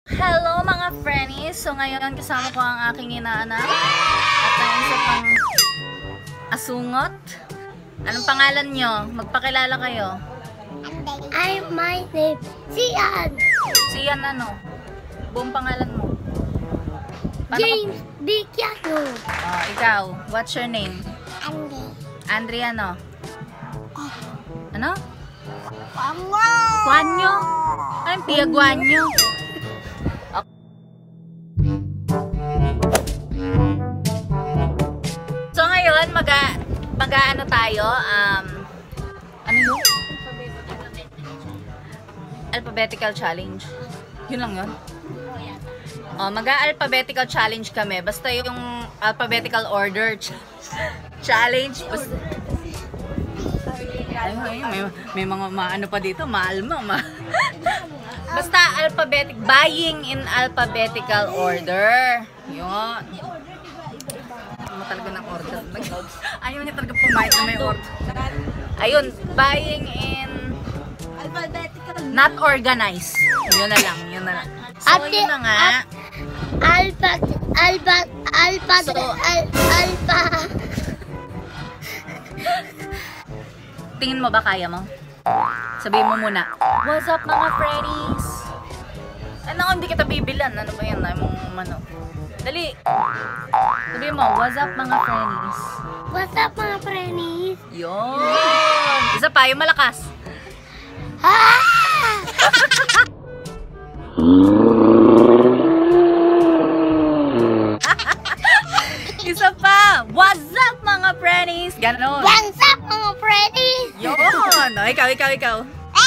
Hello mga friends! So ngayon kasama ko ang aking inaanak at ang isa pang asungot. Anong pangalan nyo? Magpakilala kayo. My name Sian. Sian ano? Buong pangalan mo? James Bicchiano. Oh, ikaw, what's your name? Andy. Andre ano? Ano? Pamwa. Guanyo? Anong Pia Guanyo? So ngayon, mag-ano tayo? Ano yun? Alphabetical challenge. Yun lang yun. Oh, mag-alphabetical challenge kami. Basta yung alphabetical order challenge. Basta, may mga maano pa dito, maalma. Basta buying in alphabetical order. Yun. Ano talaga ng order? Ayaw niya talaga pumayag na may order. Ayun, buying in Alphabetical. not organized. Yun na lang, yun na lang. So, yun na nga. Alpha. Tingin mo ba kaya mo? Sabihin mo muna, what's up mga friends? Ano kung hindi kita bibilan? Ano ba yan? Ano? Dali. Sabihin mo, what's up mga friends? What's up mga friends? Yun. Isa pa, yung malakas. Isa pa, what's up mga friends? Ganon. What's up mga friends? Yun. O, ikaw.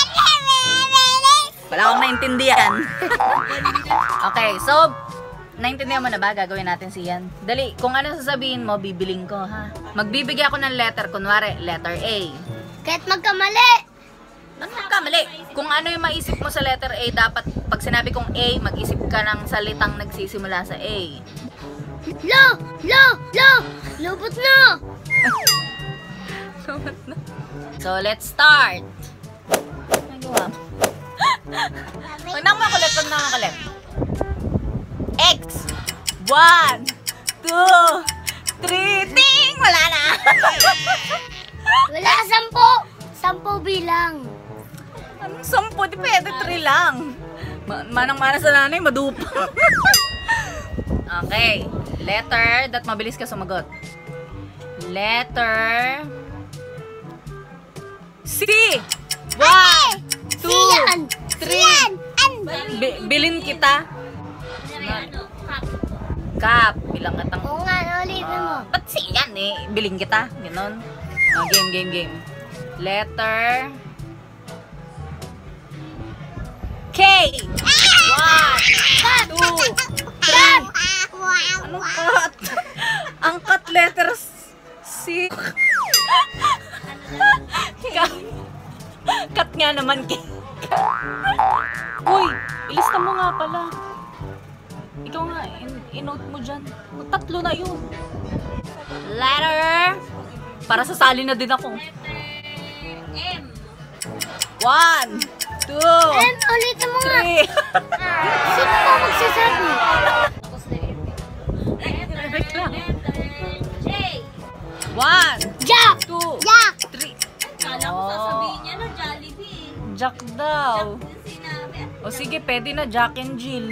Wala akong naintindihan. Okay, so, naintindihan mo na ba? Gagawin natin siyan. Dali, kung ano sasabihin mo, bibiling ko, ha? Magbibigay ako ng letter. Kunwari, letter A. Kahit magkamali. Ano magkamali? Kung ano yung maisip mo sa letter A, dapat, pag sinabi kong A, mag-isip ka ng salitang nagsisimula sa A. Lubot na. So, let's start. Nagawa. Huwag na makulit. X. 1, 2, 3. Ting! Wala na. Wala, 10 bilang. Anong 10? Di pwede 3 lang. Manang-mana sa nanay, madupang. Okay. Letter. Dat mabilis ka sumagot. Letter C. 1, 2, 3. Bilin kita. Kap. Bilang katang. Oo nga, ulitin mo. Ba't siyan eh? Bilin kita. Ganon. Game. Letter K. 1, 2, 3. Anong cut? Ang cut letters C. Cut nga naman. Uy, ilista mo nga pala. Ikaw nga, in-note mo dyan. Tatlo na yun. Letter. Para sasali na din ako. M. 1, 2, Ulitin mo nga. 3. Sino ba magsasabi? J. 1, Jack. 2, Jack. 3. Kala ko sasabihin niya na Jollibee. Jack daw. Sinabi. O sige, pwede na Jack and Jill.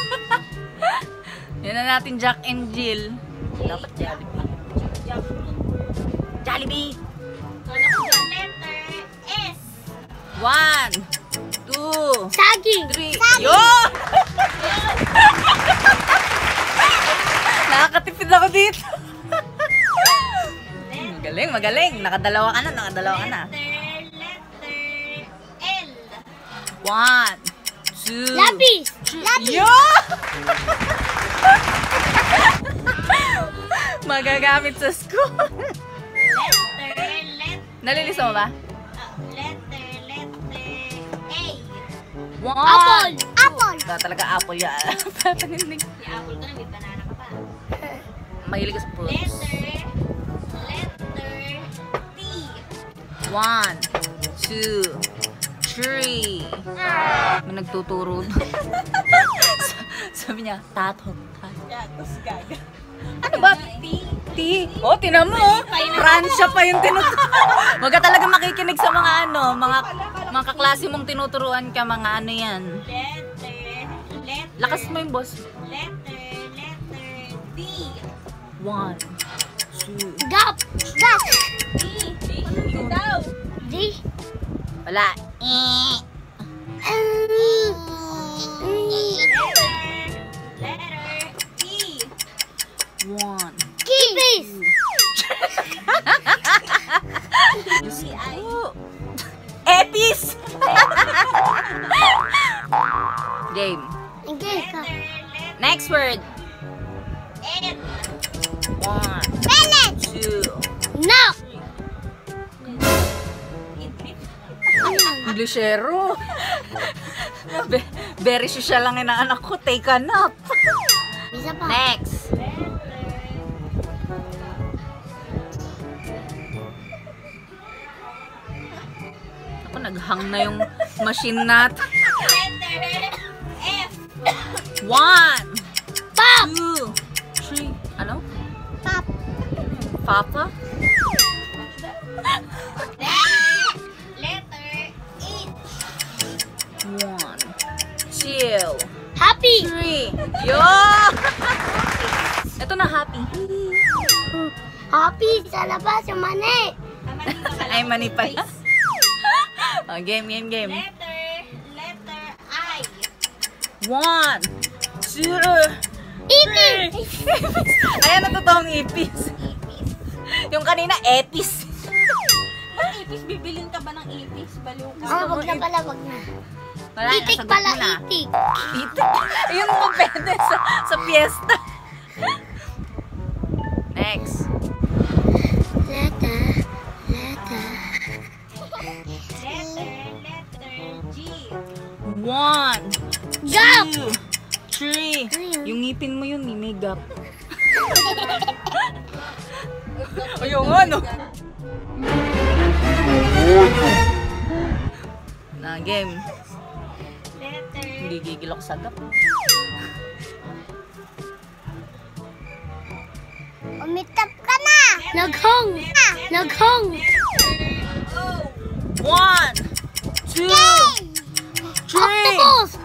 Yan na natin, Jack and Jill. Dapat Jollibee. Jollibee. Kala ko letter S. 1, 2, Saging. 3. Yo! Nakakatipid ako dito. Magaling. Nakadalawa ka na. Letter L. 1, 2. Lapis. Yo! Magagamit sa school. Letter. Nalilis mo ba? Letter A. 1. Apple. Talaga apple yan. Pataninig. Si Apple ka na, may banana ka pa. Mahilig ka sa fruits. Letter T. 1, 2, 3. May nagtuturo doon. Sabi niya, tato. Tapos gaga. Ano ba? T. Oh, tinan mo. Fransya pa yung tinuturo. Huwag ka talaga makikinig sa mga ano, mga kaklase mong tinuturuan ka, mga ano yan. Letter. Lakas mo yung boss. Letter. D. 1, 2. Gap. Gap. D daw. D. Wala. Letter. E. 1. Kipis. Oh. Epis! Game. Okay ka. Next word. N. 1, Pellet. 2. No. Englishero. Very social lang yung anak ko. Take a nap. Isa pa. Next. Ako, naghang na yung machine natin. Letter. F. 1, Pop. 2, 3. Ano? Pop. Papa? Letter H. 1, 2, Happy. 3. Yo! Ito na, happy. Happy sa labas yung mani. Ay, mani pala. Oh, game. Letter I. 1, 2, Ipis. ayan na totoong ipis. Yung kanina, epis. Ipis, bibilin ka ba ng ipis? Baliw ka. Oh, wag na pala, wag na. Wala, Itik nasagot pala, mo na. itik. Itik. Ayun mo pwede sa fiesta. Next. Letter. Letter. Letter G. 1, Gap. 2, 3. Yung ngipin mo yun, may gap. Ayun nga, no? Na game. Letter Hindi gigil ako sa gap. Umitap ka na. Naghong. Naghong. O. 1, 2, 3. Octopus.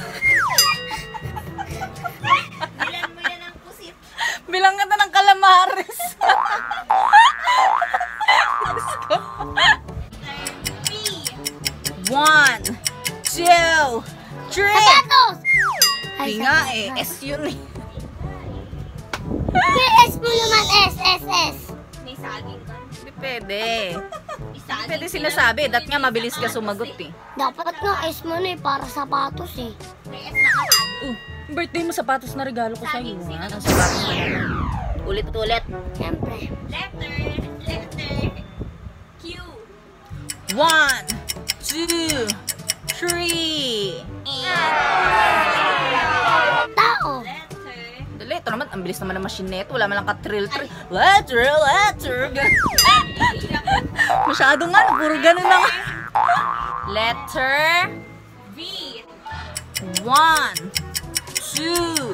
Bilan mo yan ang pusit. Bilang ka na ng kalamares. P. 1, 2, 3. Sapatos. Hindi nga eh. S yun eh. S mo naman. S. May saging ka. Hindi pwede. May saging Pwede sinasabi. Dat nga mabilis ka sumagot eh. Dapat nga S mo na eh, para sapatos eh. May S na kalagi. Birthday mo, sapatos na regalo ko sa iyo. Ha? Ang sapatos na lang. Ulit-ulit. Siyempre. Letter Q. 1, 2, 3. Tao. Letter. Dali, ito naman. Ang bilis naman ng machine na ito. Wala man lang ka-trill-trill. Letter. Masyado nga. Puro ganun lang. Letter V. 1, 2,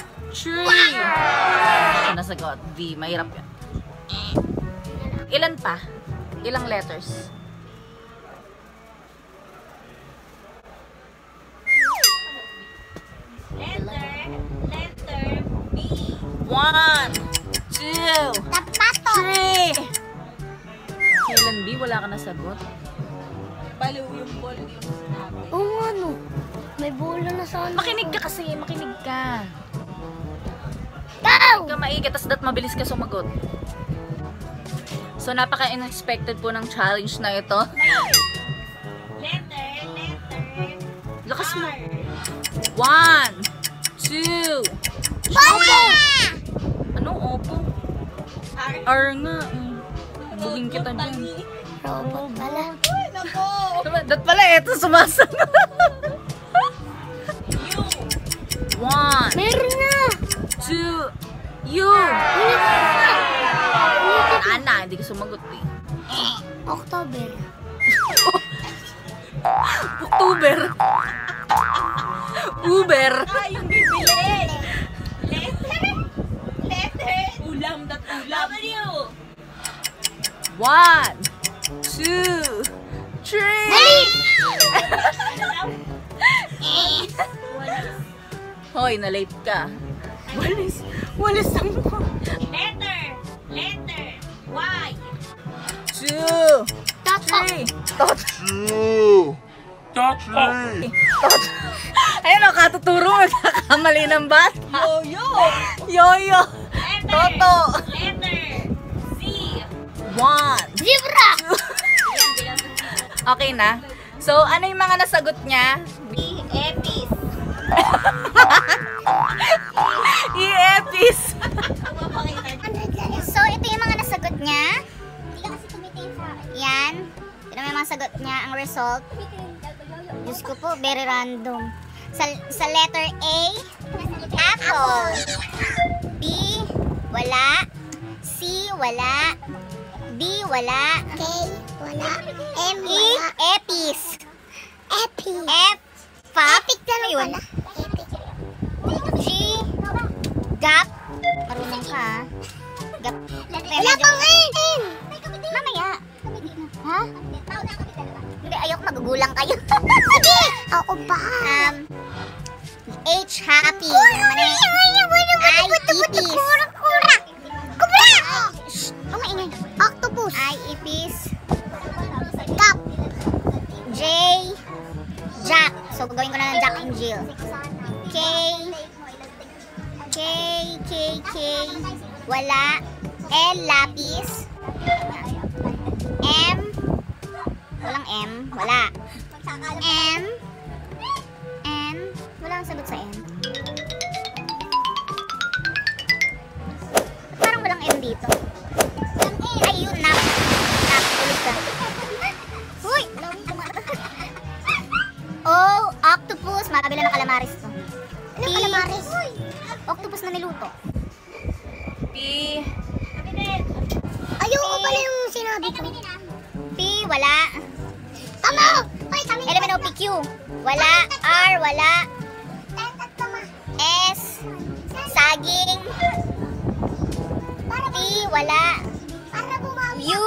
3. Ano nasagot? V. Mahirap yan. Ilan pa? Ilang letters? Letter B. 1, 2, Sapatos. 3. Kailan B? Wala ka nasagot? Baliw yung ball yung sinabi. Oo ano. May bola na sana. Makinig ka kasi. Makinig ka. Go! Huwag ka maigi. Tapos dat mabilis ka sumagot. So, napaka-unexpected po ng challenge na ito. Letter Lakas mo. R. 1, 2. Opo! Ano? Opo? R. R nga. Bugin kita dyan. Robot pala. Ay, nako. Dat pala, eto sumasagot. U. 1, Meron na! 2, U. Ana, hindi ka sumagot eh. October. October. Uber. Ah, yung bibili. 1, 2, 3. Hoy, na-late ka. Walis. Walis ang mukha. Letter. Y. 2, 3. Tot. Ayun o, katuturo. Magkakamali ng bata. Yoyo. Toto. Letter. Z. 1. Zebra! Okay na. So, ano yung mga nasagot niya? Epis. I-epis. So, ito yung mga nasagot niya. Hindi ka kasi tumitingin sa akin. Yan. Ito yung mga sagot niya. Ang result. Diyos ko po, very random. Sa letter A, apple. B, wala. C, wala. D, wala. K, wala. M, wala. Epis. Epi. F, epic na wala. G, gap. Marunong ka, ha? Gap. Wala pang N. Mamaya. Ha? Hindi, ayoko magugulang kayo. Sige! Ako pa. H, happy. I, ipis. Kubra! Oh, maingay. Octopus. I, ipis. Cup. J, Jack. So, gagawin ko na ng Jack and Jill. K, wala. L, lapis. M, walang M, wala. M, wala ang sagot sa M. Parang walang M dito. Ay, yun, nap. Ulit ka. Uy! Oh, octopus. Makabila ng calamaris to. Ano calamaris? Octopus na niluto. P. Ayoko pala yung sinabi ko. P, wala. Tama! Element O, PQ. Wala. R, wala. S, saging. T, wala. U,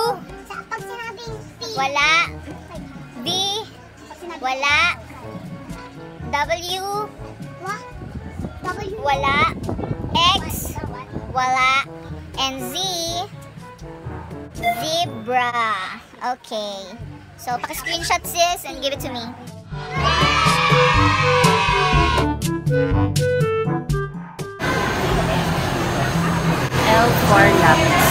wala. V, wala. W, wala. X, wala. And Z, zebra. Okay. So, paki-screenshot sis and give it to me. L for lapis.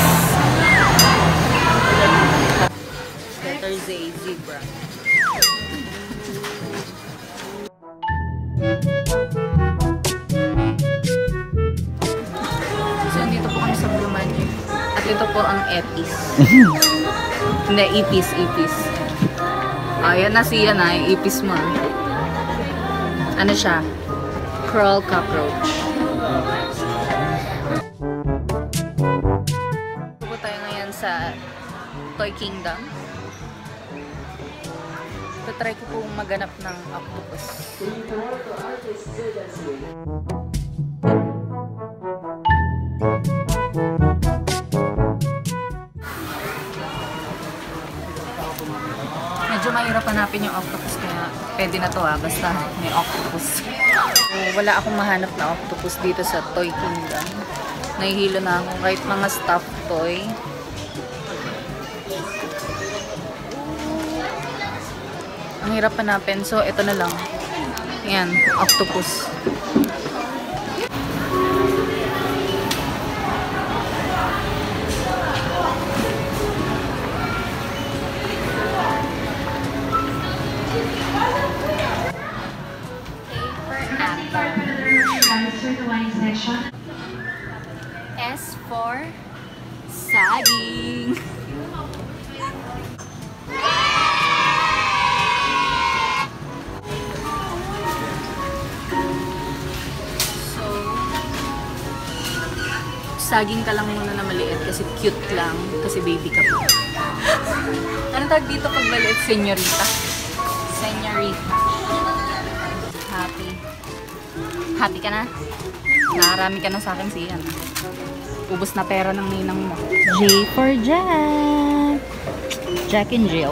Letter Z, zebra. So, dito po kami sa Blue Magic. At ito po ang epis. Hindi, ipis. Ayan na siya na, ipis mo. Ano siya? Crawl cockroach. Pupunta tayo ngayon sa Toy Kingdom. Try ko pong maganap ng octopus. Medyo mahirap hanapin yung octopus kaya pwede na to basta may octopus. Wala akong mahanap na octopus dito sa Toy Kingdom. Nahihilo na ako kahit mga stuffed toy. Ang hirap hanapin. So, ito na lang. Ayan, octopus. S for saging. Saging ka lang muna na maliit kasi cute lang. Kasi baby ka pa. Ano tawag dito pag maliit? Senyorita. Senyorita. Happy. Happy ka na? Nakarami ka na sa akin siyan. Ubus na pera ng ninang mo. J for Jack. Jack and Jill.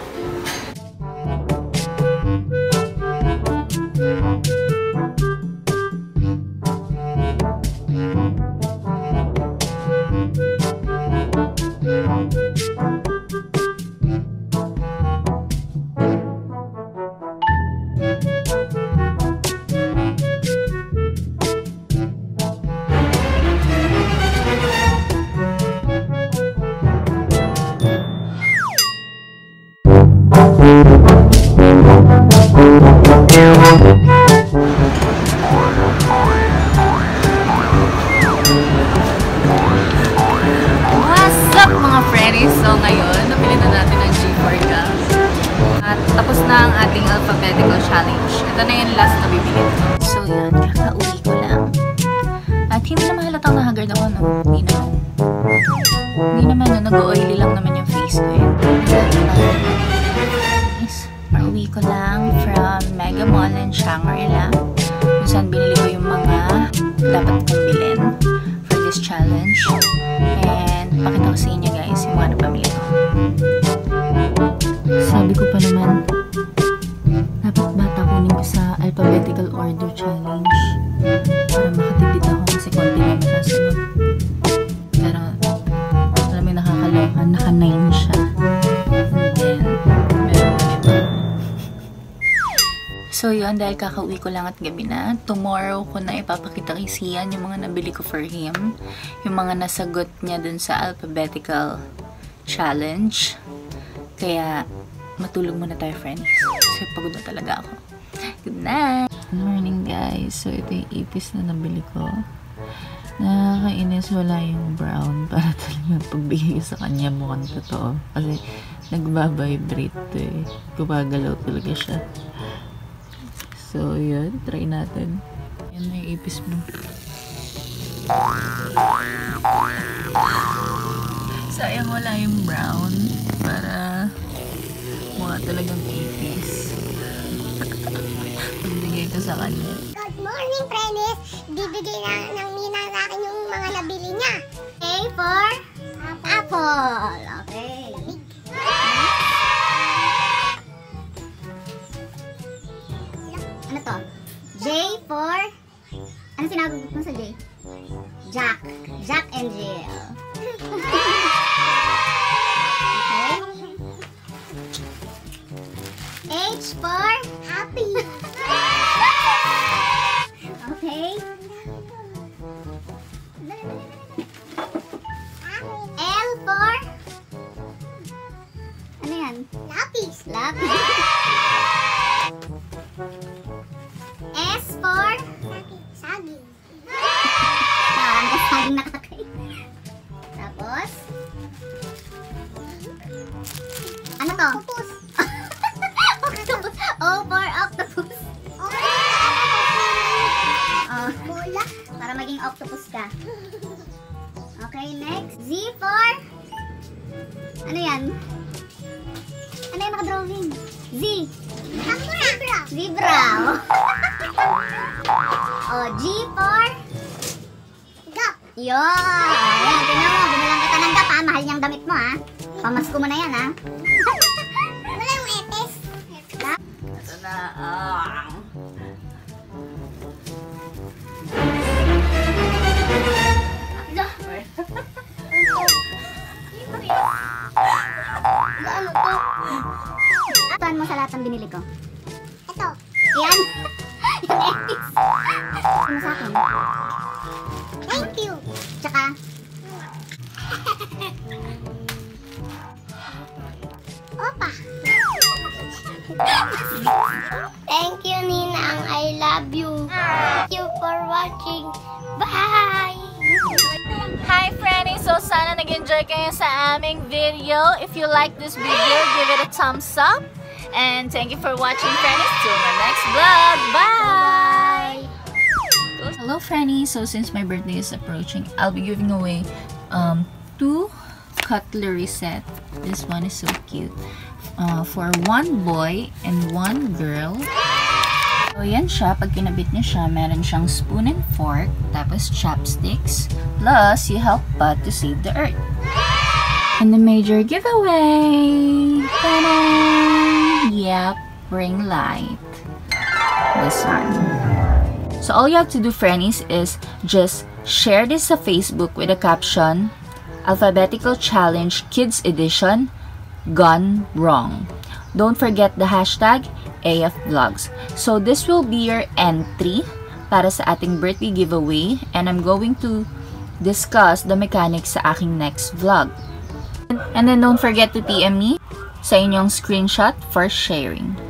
So ngayon, nabili na natin ang G4 gas. At tapos na ang ating alphabetical challenge. Ito na yung last na bibili ko. So yan, kakauwi ko lang. At hindi naman halatang nahagard ako, no? Hindi naman. Hindi naman, no? Nag-oily lang naman yung face ko yun. Pauwi ko lang from Mega Mall in Shangri-La. Kung saan binili ko yung mga dapat kong bilhin for this challenge. And pakita ko sa inyo guys yung mga napamili ko. Sabi ko pa naman, dapat bata kunin ko sa alphabetical order challenge para makatipid ako kasi konti na makasunod. Pero alam mo yung nakakaloka, naka-9 siya. And then meron na ito. So yun, dahil kakauwi ko lang at gabi na, tomorrow ko na ipapakita kay Sian yung mga nabili ko for him. Yung mga nasagot niya dun sa alphabetical challenge. Kaya matulog muna tayo, friends. Kasi pagod na talaga ako. Good night! Good morning, guys. So ito yung ipis na nabili ko. Nakakainis, wala yung brown para talagang pagbigay sa kanya mukhang totoo. Kasi nagbabibrate to eh. Gumagalaw talaga siya. So, yun. Try natin. Yan na yung ipis mo. Sayang wala yung brown para mukha talagang ipis. Bibigay ko sa kanya. Good morning, friends! Bibigay na ng Nina sa akin yung mga nabili niya. A for apple. Okay. Ano to? J for... Ano sinagot mo sa J? Jack. Jack and Jill. Okay. H for... Happy. Okay. L for... Ano yan? Lapis. Lapis. S for... Saging. Parang ka saging nakakain. Tapos... Ano to? Octopus. Octopus. O for octopus. Oh, bola. Para maging octopus ka. Okay, next. Z for... Ano yan? Ano yung nakadrawing? Z. Zebra. Zebra. Oh, G for... Gap. Yun. Ayan, tingnan mo. Binilang kita ng gap ha. Mahal niyang damit mo ha. Pamasko mo na yan ha. Wala yung epes. Ito na. Ano to? Saan mo sa lahat ng binili ko? Ito. Ayan. Yung epis. Ano sa akin? Thank you. Tsaka? Opa. Thank you, Ninang. I love you. Thank you for watching. Bye! Hi, friends! So, sana nag-enjoy kayo sa aming video. If you like this video, give it a thumbs up. And thank you for watching, friends. Till my next vlog. Bye! Hello, friends! So, since my birthday is approaching, I'll be giving away 2 cutlery set. This one is so cute. For 1 boy and 1 girl. So, yan siya. Pag kinabit niya siya, meron siyang spoon and fork, tapos chopsticks, plus you help Bud to save the earth. And the major giveaway! Ta-da! Yep, ring light. This one. So all you have to do, friendies, is just share this sa Facebook with a caption, Alphabetical Challenge Kids Edition, Gone Wrong. Don't forget the hashtag AFVlogs. So this will be your entry para sa ating birthday giveaway, and I'm going to discuss the mechanics sa aking next vlog. And then don't forget to PM me sa inyong screenshot for sharing.